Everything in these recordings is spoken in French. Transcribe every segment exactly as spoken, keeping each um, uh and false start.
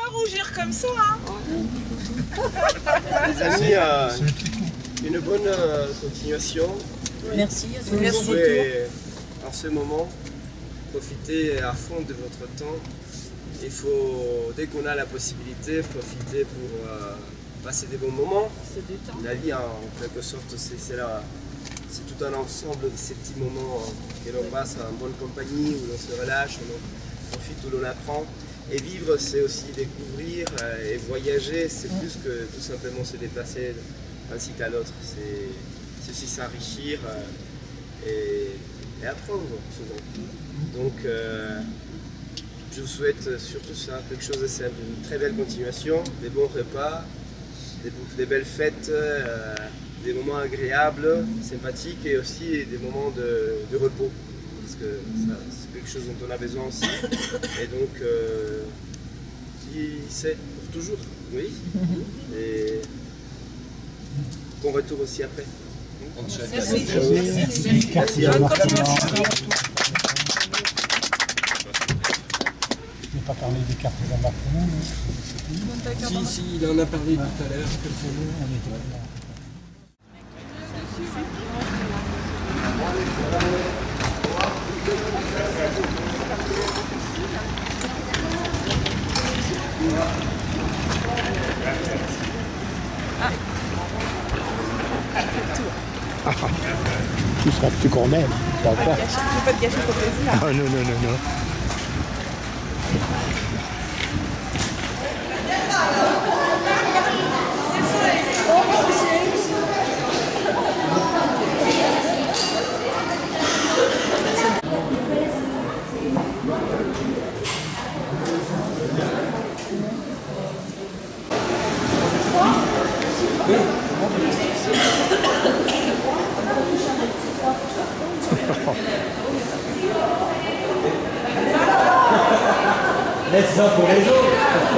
rougir comme ça, hein. Les amis, euh, une bonne euh, continuation. Merci. Vous pouvez, en ce moment, profiter à fond de votre temps. Il faut, dès qu'on a la possibilité, profiter pour euh, passer des bons moments. La vie, en quelque sorte, c'est là. C'est tout un ensemble de ces petits moments que l'on passe en bonne compagnie, où l'on se relâche, où l'on profite, où l'on apprend. Et vivre, c'est aussi découvrir, euh, et voyager, c'est plus que tout simplement se déplacer d'un site à l'autre. C'est aussi s'enrichir euh, et, et apprendre souvent. Donc, euh, je vous souhaite surtout ça, quelque chose de simple, une très belle continuation, des bons repas, des, des belles fêtes, euh, des moments agréables, sympathiques et aussi des moments de, de repos. Parce que c'est quelque chose dont on a besoin aussi. Et donc, euh, qui sait, pour toujours, oui. Et bon retour aussi après. Merci. Merci. Merci à vous. Il n'a pas parlé des cartes d'embarquement. Si, si, il en a parlé tout à l'heure. On était là. Tu seras plus qu'on aime, pas encore. Je ne peux pas te gâcher ton plaisir. Ah non, non, non, non. Laisse ça pour les autres.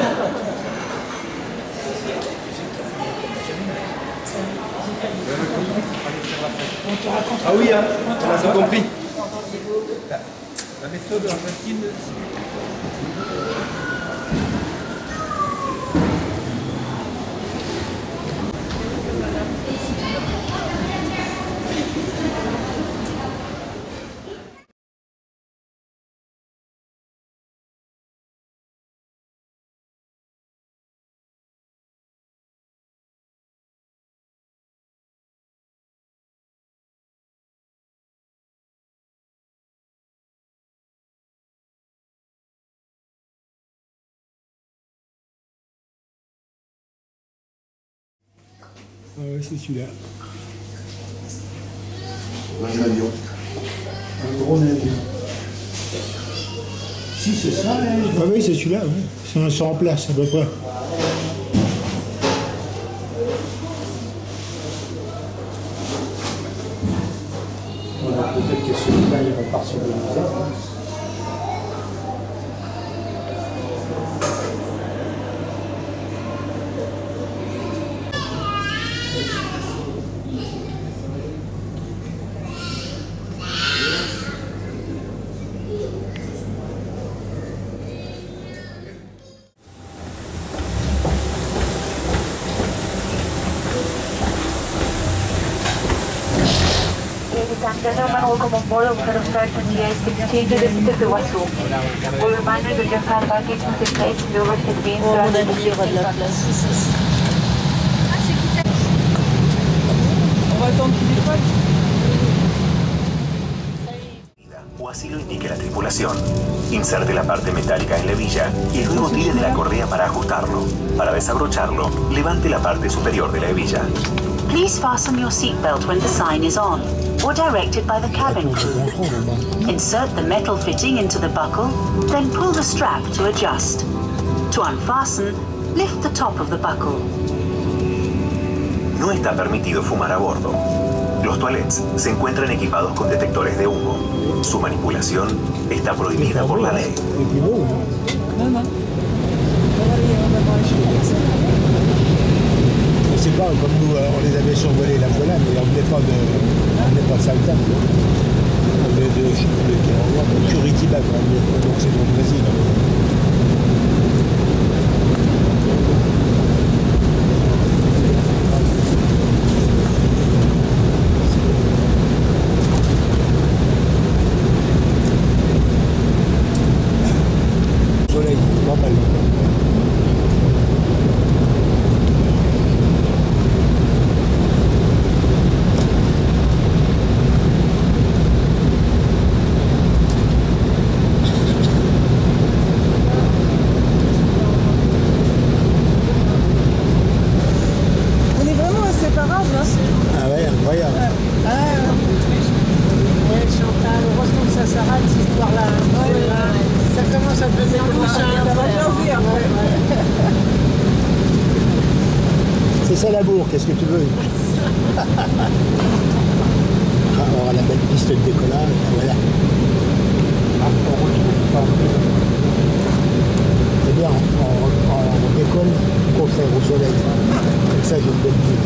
Ah oui, hein, on a tout compris. La, la méthode argentine. Ah ouais, c'est celui-là. Un avion. Un gros navire. Si, c'est ça, hein. Ah oui, c'est celui-là, oui. C'est un cent en place, à peu près. Voilà, peut-être que celui-là, il repart sur le visage. Gentlemen, welcome on board of Kazakhstan twenty-eight sixteen to Wasu. We'll remind you that your car parking must take place in the overhead bins. Oh, mon avis, il y aura de la place. On va attendre qu'il décolle. O así lo indique la tripulación. Inserte la parte metálica en la hebilla y luego tire de la correa para ajustarlo. Para desabrocharlo, levante la parte superior de la hebilla. Please fasten your seatbelt when the sign is on, or directed by the cabin crew. Insert the metal fitting into the buckle, then pull the strap to adjust. To unfasten, lift the top of the buckle. No está permitido fumar a bordo. Los toilets se encuentran equipados con detectores de humo. Su manipulación está prohibida por la ley. C'est pas comme nous, on les avait survolés la fois là, mais on ne voulait pas de, on voulait pas de Salta. On voulait de, je sais plus lequel endroit, de Curitiba, donc c'est dans le Brésil. Ah ouais, incroyable. Ah, ouais, Chantal, heureusement que ça s'arrête cette histoire-là. Ouais, ouais. Ça commence à devenir Ça va changer après. C'est ça l'amour, qu'est-ce que tu veux? Alors la belle piste de décollage, voilà. C'est bien, on, on, on décolle, au contraire au soleil. Comme ça, j'ai une belle vue.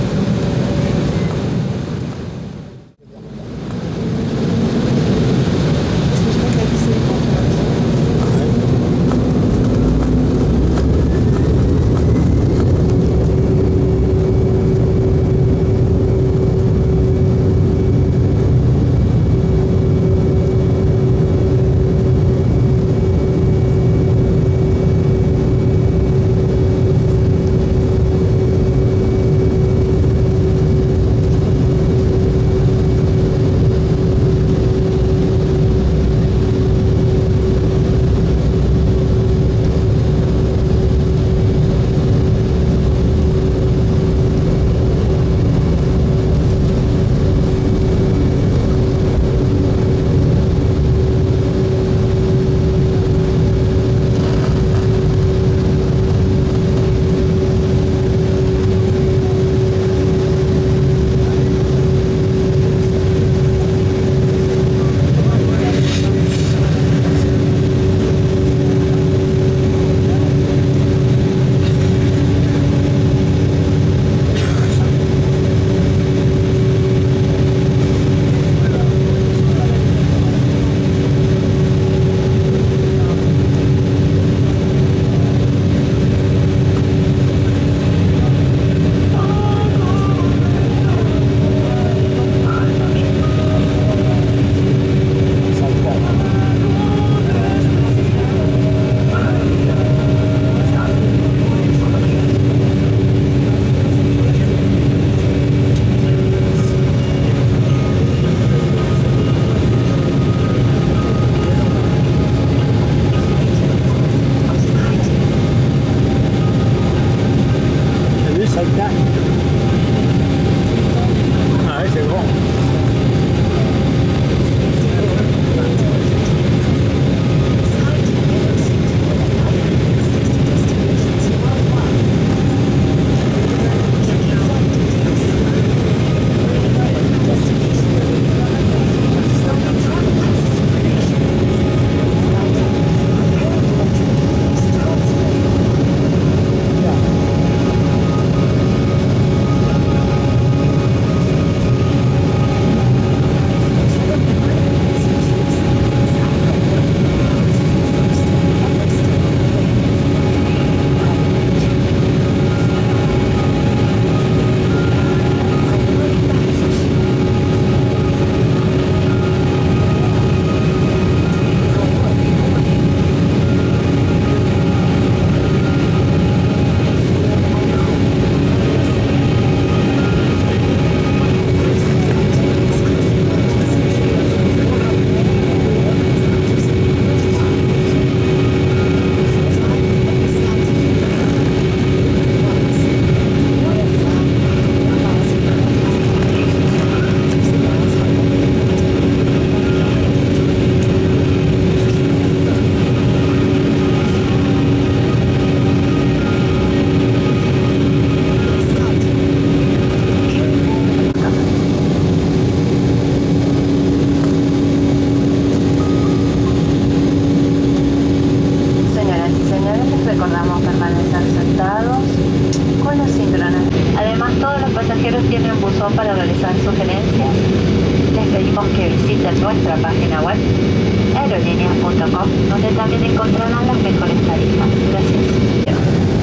nuestra página web aerolíneas punto com, donde también encontrarán las mejores tarifas. Gracias.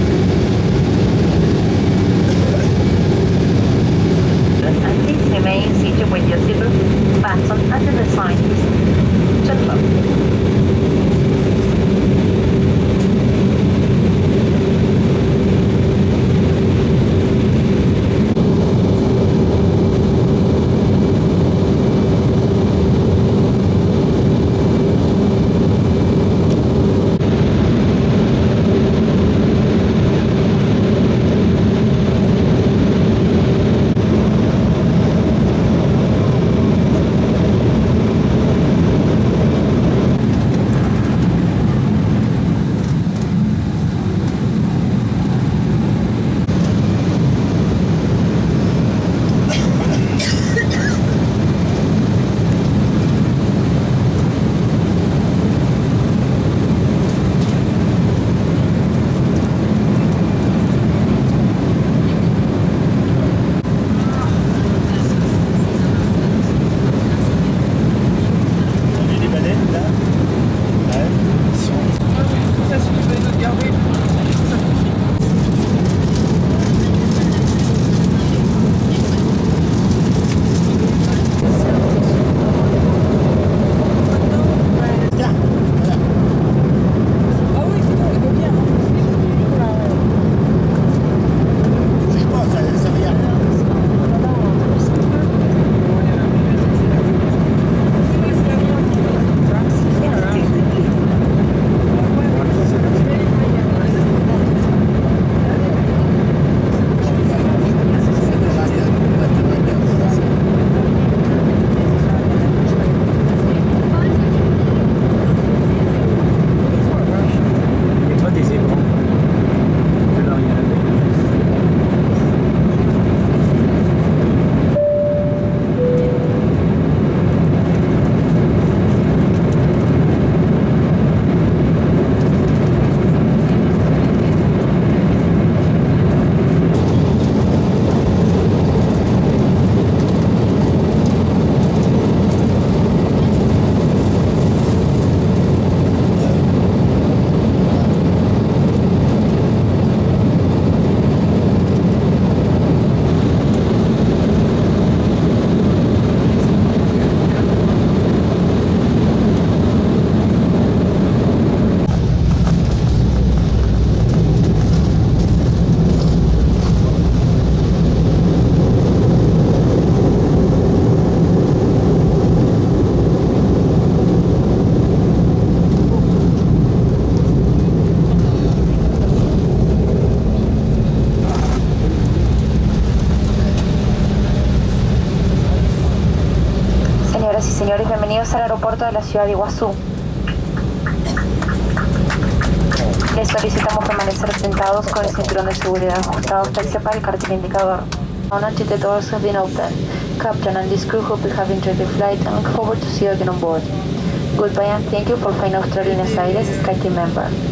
And please remain seated with your seatbelt fastened until the sign is shut off. Señores, bienvenidos al aeropuerto de la ciudad de Iguazú. Les solicitamos permanecer sentados con el cinturón de seguridad ajustado hasta que sepa el cartel indicador. Until the doors have been opened. Captain and this crew hope you have enjoyed the flight and look forward to see you again on board. Goodbye and thank you for flying Australian Airlines Sky Team member.